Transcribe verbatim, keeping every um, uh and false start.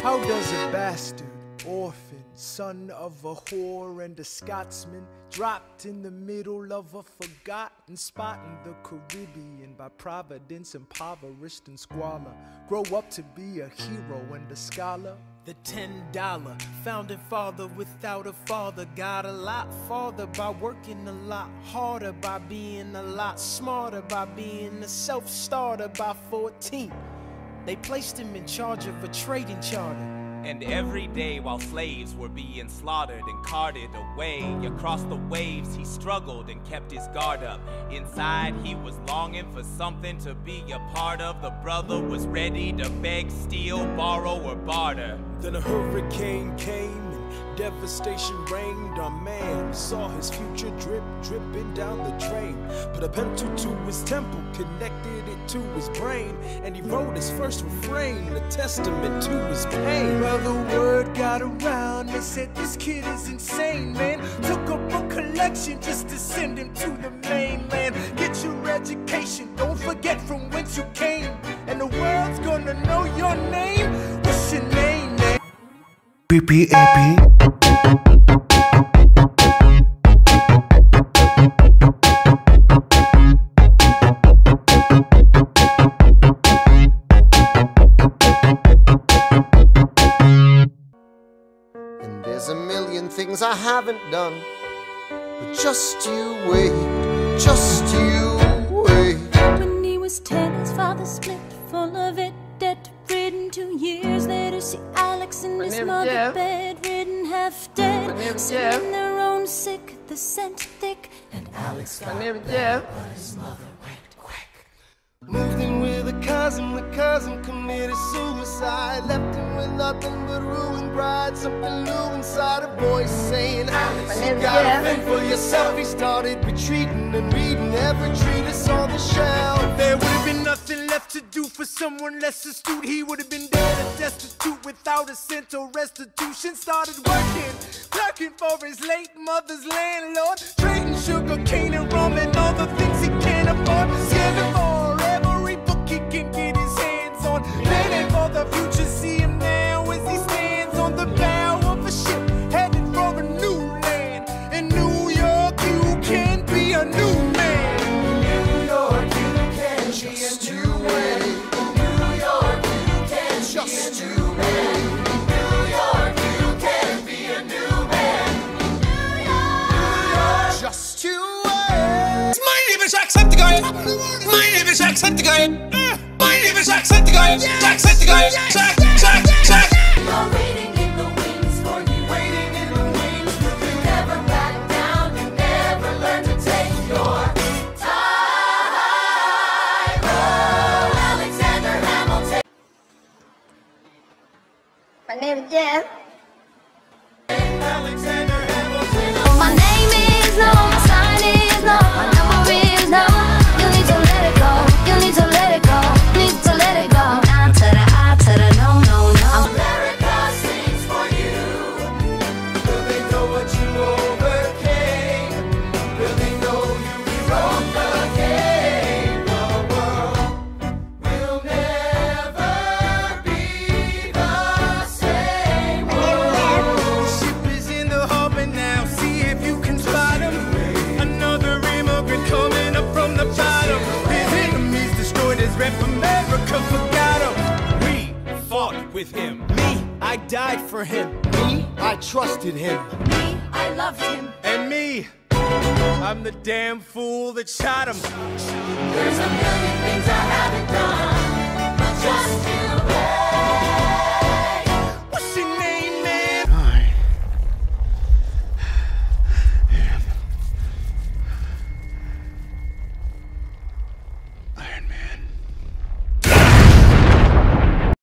How does a bastard, orphan, son of a whore and a Scotsman, dropped in the middle of a forgotten spot in the Caribbean, by providence impoverished and squalor, grow up to be a hero and a scholar? The ten dollar founding father without a father got a lot farther by working a lot harder, by being a lot smarter, by being a self-starter. By fourteen, they placed him in charge of a trading charter. And every day while slaves were being slaughtered and carted away across the waves, he struggled and kept his guard up. Inside he was longing for something to be a part of. The brother was ready to beg, steal, borrow, or barter. Then a hurricane came and devastation reigned. Our man saw his future drip, dripping down the drain. Put a pencil to his temple, connected it to his brain, and he wrote his first refrain, a testament to his pain. Well, the word got around, they said this kid is insane, man. Took up a collection just to send him to the mainland. Get your education, don't forget from whence you came, and the world's gonna know your name. What's your name, man? P P A P. And there's a million things I haven't done, but just you wait, just you wait. When he was ten, his father split, full of it, debt-ridden. Two years later, see Alex and his mother bedridden, half dead, sitting their own sick, the scent thick, and Alex got better, but his mother went quick. Moved in with a cousin, the cousin committed suicide, left him with nothing but ruined pride. Something new inside a voice saying, Alex, you gotta think for yourself. He started retreating and reading every treatise on the shelf. There would have been nothing left to do for someone less astute. He would have been dead and destitute without a cent or restitution. Started working, clerking for his late mother's landlord, trading sugar cane and rum and all the things he can't afford. Scamming for every book he can get his hands on, planning for the future. See him now as he stands on the bow of a ship, headed for a new land. In New York, you can be a new man. New York, you can just you wait. New York, you can just you wait. New York, you can be a new man. New York, just you wait. My name is Jacksepticeye. My name is Jacksepticeye. My name is Jacksepticeye. Jacksepticeye. Jack, Jack, Jack. You're waiting in the wings for you, waiting in the wings. You never back down, you never learn to take your time. Oh, Alexander Hamilton. My name is Jeff. Alexander Hamilton. My name is no, my sign is no, my number is no. You need to let it go, you need to let it go, need to let it go. I to the I to the no, no, no. America sings for you. Will they know what you overcame? Will they know you rewrote the game? The world will never be the same. The ship is in the harbor now, see if you can spot him. Another immigrant coming up from the bottom. His enemies destroyed his rep, America forgot him. We fought with him. Me, I died for him. Me, I trusted him. Me, I loved him. And me, I'm the damn fool that shot him. There's a million things I haven't done.